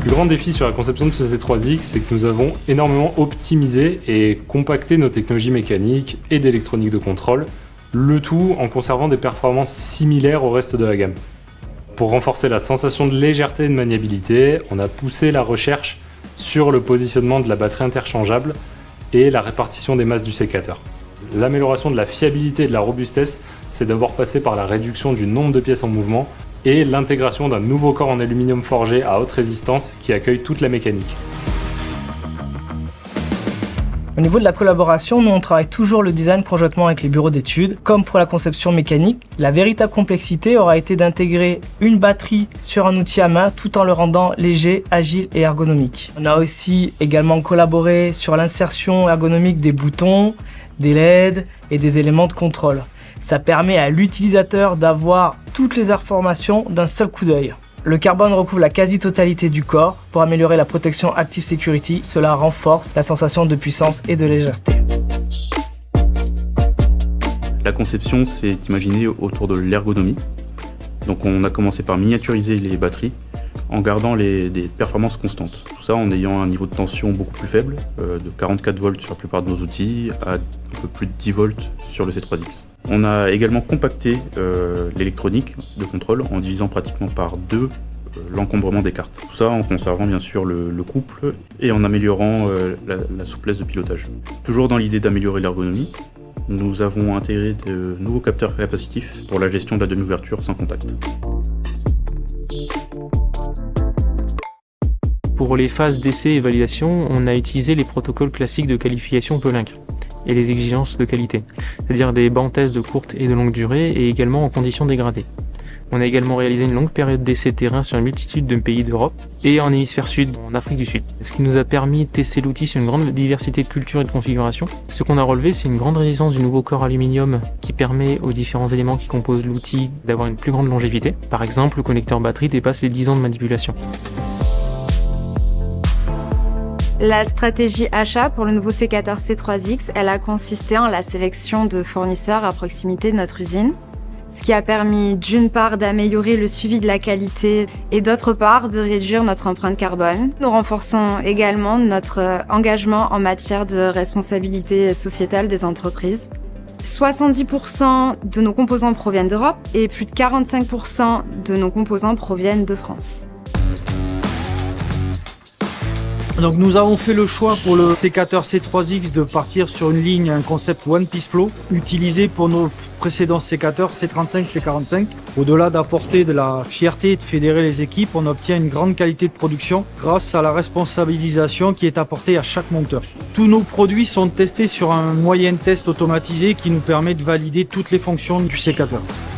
plus grand défi sur la conception de ce C3X, c'est que nous avons énormément optimisé et compacté nos technologies mécaniques et d'électronique de contrôle, le tout en conservant des performances similaires au reste de la gamme. Pour renforcer la sensation de légèreté et de maniabilité, on a poussé la recherche sur le positionnement de la batterie interchangeable et la répartition des masses du sécateur. L'amélioration de la fiabilité et de la robustesse, c'est d'abord passé par la réduction du nombre de pièces en mouvement et l'intégration d'un nouveau corps en aluminium forgé à haute résistance qui accueille toute la mécanique. Au niveau de la collaboration, nous on travaille toujours le design conjointement avec les bureaux d'études. Comme pour la conception mécanique, la véritable complexité aura été d'intégrer une batterie sur un outil à main tout en le rendant léger, agile et ergonomique. On a aussi également collaboré sur l'insertion ergonomique des boutons, des LED et des éléments de contrôle. Ça permet à l'utilisateur d'avoir toutes les informations d'un seul coup d'œil. Le carbone recouvre la quasi-totalité du corps pour améliorer la protection Active Security. Cela renforce la sensation de puissance et de légèreté. La conception s'est imaginée autour de l'ergonomie. Donc on a commencé par miniaturiser les batteries en gardant des performances constantes. Tout ça en ayant un niveau de tension beaucoup plus faible, de 44 volts sur la plupart de nos outils, à un peu plus de 10 volts sur le C3X. On a également compacté l'électronique de contrôle en divisant pratiquement par 2 l'encombrement des cartes. Tout ça en conservant bien sûr le couple et en améliorant la souplesse de pilotage. Toujours dans l'idée d'améliorer l'ergonomie, nous avons intégré de nouveaux capteurs capacitifs pour la gestion de la demi-ouverture sans contact. Pour les phases d'essai et validation, on a utilisé les protocoles classiques de qualification Pellinck et les exigences de qualité, c'est-à-dire des bancs tests de courte et de longue durée et également en conditions dégradées. On a également réalisé une longue période d'essai terrain sur une multitude de pays d'Europe et en hémisphère sud, en Afrique du Sud. Ce qui nous a permis de tester l'outil sur une grande diversité de cultures et de configurations. Ce qu'on a relevé, c'est une grande résistance du nouveau corps aluminium qui permet aux différents éléments qui composent l'outil d'avoir une plus grande longévité. Par exemple, le connecteur batterie dépasse les 10 ans de manipulation. La stratégie achat pour le nouveau sécateur C3X, elle a consisté en la sélection de fournisseurs à proximité de notre usine, ce qui a permis d'une part d'améliorer le suivi de la qualité et d'autre part de réduire notre empreinte carbone. Nous renforçons également notre engagement en matière de responsabilité sociétale des entreprises. 70% de nos composants proviennent d'Europe et plus de 45% de nos composants proviennent de France. Donc nous avons fait le choix pour le sécateur C3X de partir sur une ligne, un concept One Piece Flow, utilisé pour nos précédents sécateurs C35, C45. Au-delà d'apporter de la fierté et de fédérer les équipes, on obtient une grande qualité de production grâce à la responsabilisation qui est apportée à chaque monteur. Tous nos produits sont testés sur un moyen test automatisé qui nous permet de valider toutes les fonctions du sécateur.